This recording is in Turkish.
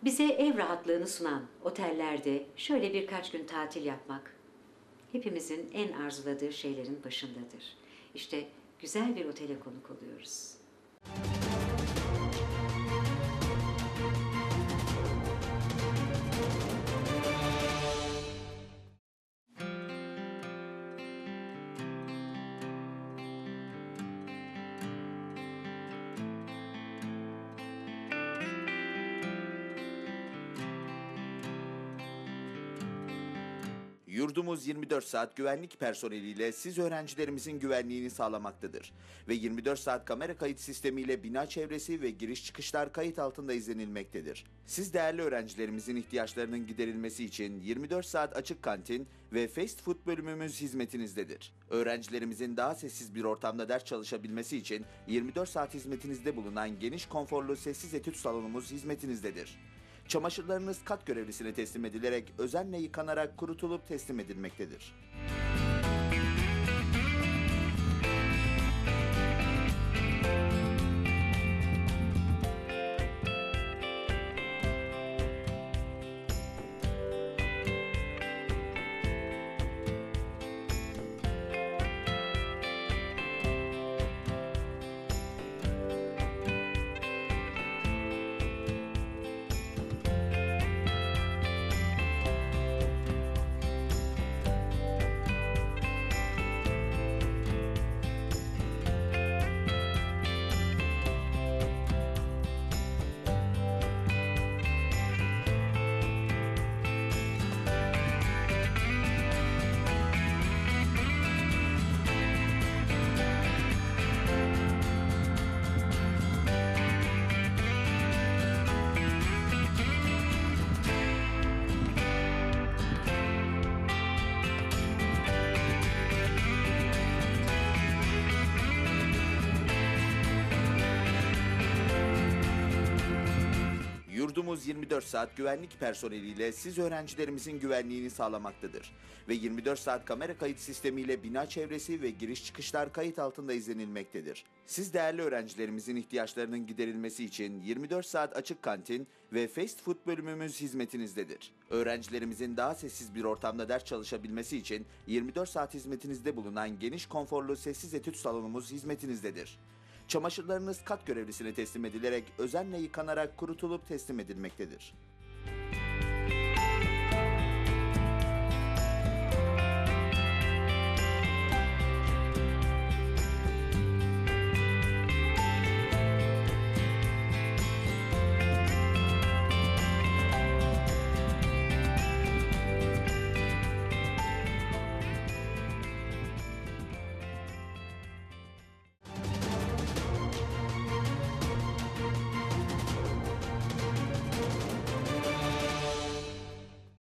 Bize ev rahatlığını sunan otellerde şöyle birkaç gün tatil yapmak hepimizin en arzuladığı şeylerin başındadır. İşte güzel bir otele konuk oluyoruz. Yurdumuz 24 saat güvenlik personeliyle siz öğrencilerimizin güvenliğini sağlamaktadır. Ve 24 saat kamera kayıt sistemiyle bina çevresi ve giriş çıkışlar kayıt altında izlenilmektedir. Siz değerli öğrencilerimizin ihtiyaçlarının giderilmesi için 24 saat açık kantin ve fast food bölümümüz hizmetinizdedir. Öğrencilerimizin daha sessiz bir ortamda ders çalışabilmesi için 24 saat hizmetinizde bulunan geniş konforlu sessiz etüt salonumuz hizmetinizdedir. Çamaşırlarınız kat görevlisine teslim edilerek özenle yıkanarak kurutulup teslim edilmektedir. Yurdumuz 24 saat güvenlik personeliyle siz öğrencilerimizin güvenliğini sağlamaktadır. Ve 24 saat kamera kayıt sistemiyle bina çevresi ve giriş çıkışlar kayıt altında izlenilmektedir. Siz değerli öğrencilerimizin ihtiyaçlarının giderilmesi için 24 saat açık kantin ve fast food bölümümüz hizmetinizdedir. Öğrencilerimizin daha sessiz bir ortamda ders çalışabilmesi için 24 saat hizmetinizde bulunan geniş konforlu sessiz etüt salonumuz hizmetinizdedir. Çamaşırlarınız kat görevlisine teslim edilerek özenle yıkanarak kurutulup teslim edilmektedir.